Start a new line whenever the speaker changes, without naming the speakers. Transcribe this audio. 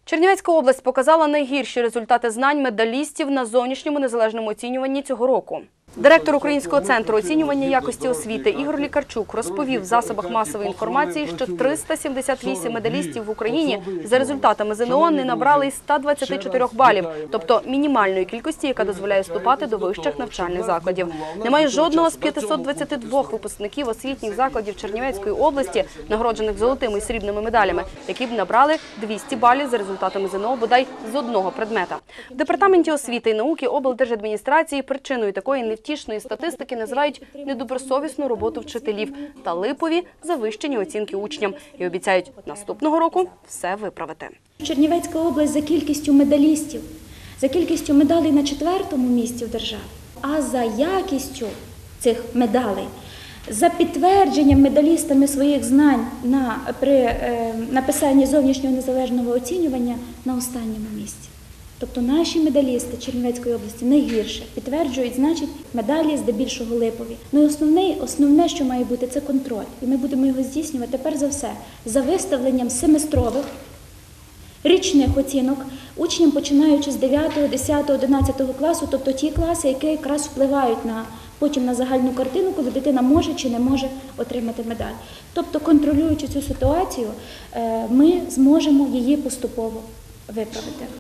Чернівецька область показала найгірші результати знань медалістів на зовнішньому незалежному оцінюванні цього року. Директор Українського центру оцінювання якості освіти Ігор Лікарчук розповів в засобах масової інформації, що 378 медалістів в Україні за результатами ЗНО не набрали із 124 балів, тобто мінімальної кількості, яка дозволяє вступати до вищих навчальних закладів. Немає жодного з 522 випускників освітніх закладів Чернівецької області, нагороджених золотими і срібними медалями, які б набрали 200 балів за результатами ЗНО бодай з одного предмета. В Департаменті освіти і науки облдержадміністрації причиною такої невтішної статистики називають недобросовісну роботу вчителів та липові завищені оцінки учням. І обіцяють наступного року все виправити.
Чернівецька область за кількістю медалістів, за кількістю медалей на 4-му місці в державі, а за якістю цих медалей, за підтвердженням медалістами своїх знань при написанні зовнішнього незалежного оцінювання на останньому місці. Тобто наші медалісти Чернівецької області найгірше підтверджують, значить, медалі здебільшого липові. Ну і основне, що має бути, це контроль. І ми будемо його здійснювати, перш за все, за виставленням семестрових, річних оцінок учням, починаючи з 9, 10, 11 класу, тобто ті класи, які якраз впливають потім на загальну картину, коли дитина може чи не може отримати медаль. Тобто, контролюючи цю ситуацію, ми зможемо її поступово виправити.